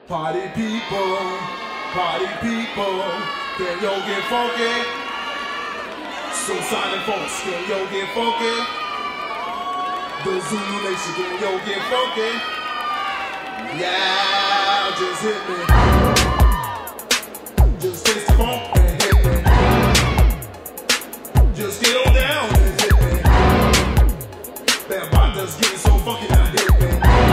Party people, can yo get funky? So Sonic folks, can yo get funky? The Zulu Nation, can yo get funky? Yeah, just hit me. Just taste the funk and hit me. Just get on down and hit me. That body's getting so funky now, hit me.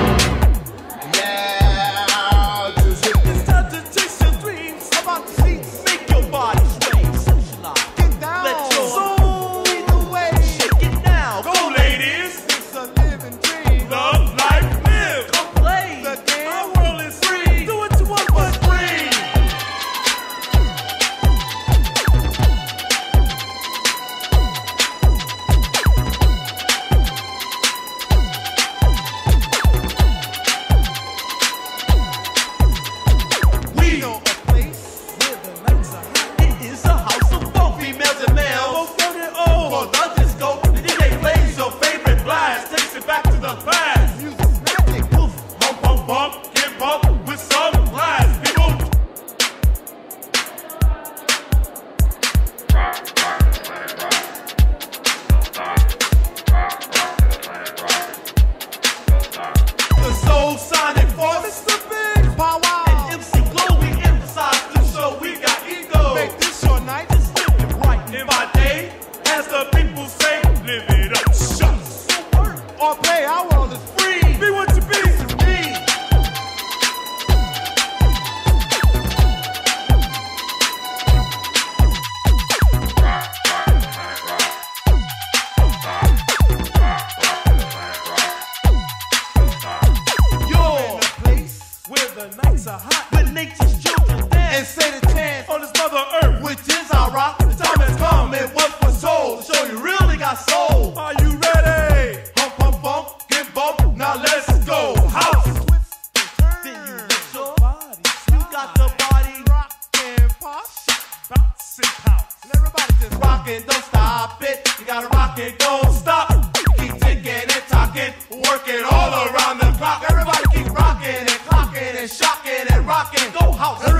Don't stop it, you gotta rock it, don't stop. Keep ticking and talking, working all around the clock. Everybody keep rocking and clocking and shocking and rocking. Go house.